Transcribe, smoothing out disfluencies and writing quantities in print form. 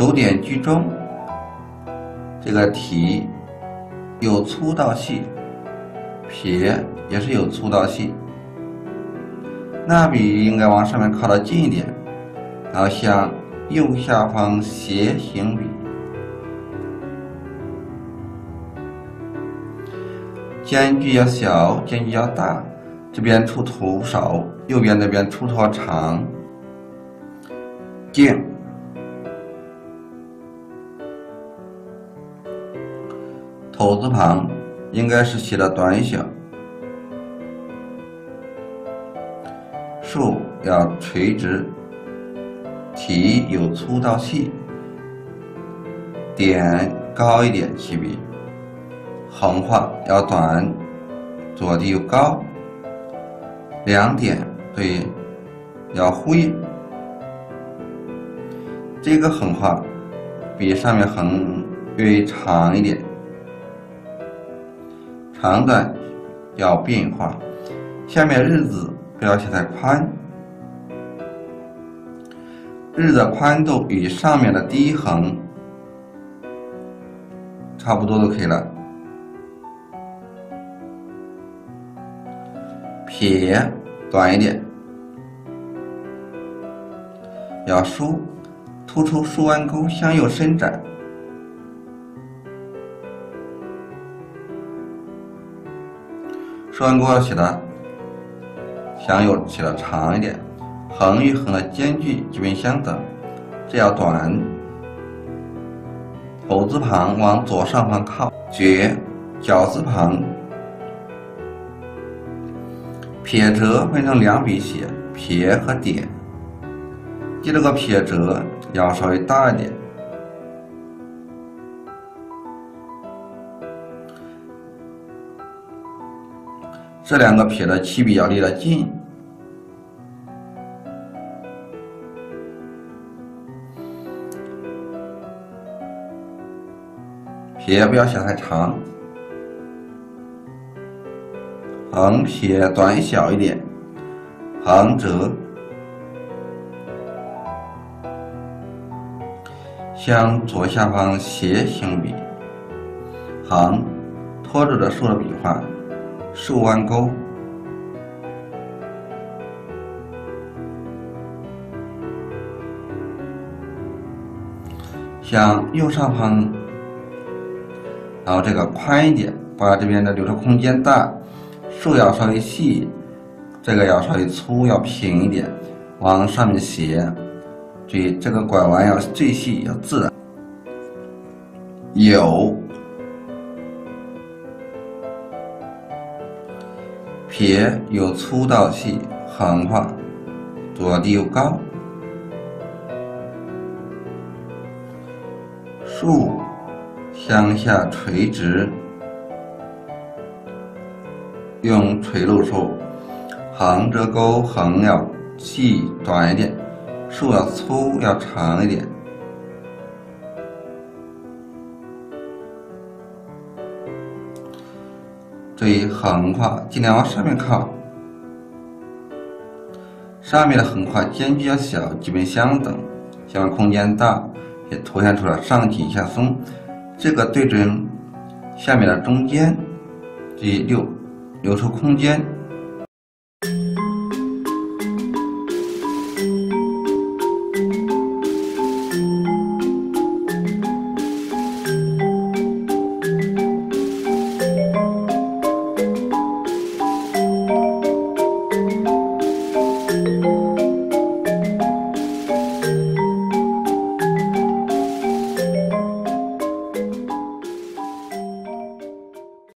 手点居中，这个体由粗到细，撇也是由粗到细，捺笔应该往上面靠得近一点，然后向右下方斜行笔，间距要小，间距要大，这边出头少，右边这边出头长。静，头字旁应该是写的短小，竖要垂直，体由粗到细，点高一点起笔，横画要短，左地又高，两点对要呼应。这个横画比上面横略长一点，长短要变化。下面日字不要写太宽，日的宽度与上面的第一横差不多就可以了。撇短一点，要梳，突出竖弯钩向右伸展。竖弯钩要写的向右写的长一点，横与横的间距基本相等，这要短。头字旁往左上方靠，绝绞字旁。撇折分成两笔写，撇和点。第二个撇折要稍微大一点，这两个撇的起笔要离得近。撇不要写太长，横撇短小一点，横折向左下方斜行笔，横拖住的竖的笔画，竖弯钩，向右上方，然后这个宽一点，把这边的留出空间大，竖要稍微细，这个要稍微粗，要平一点，往上面斜。注意这个拐弯要最细，要自然。有撇由粗到细，横画，左地又高。竖向下垂直，用垂露处，横折钩，横要细短一点，竖要粗要长一点。注意横画尽量往上面靠，上面的横画间距要小，基本相等，下面空间大，也凸显出了上紧下松。这个对准下面的中间，注意留出空间。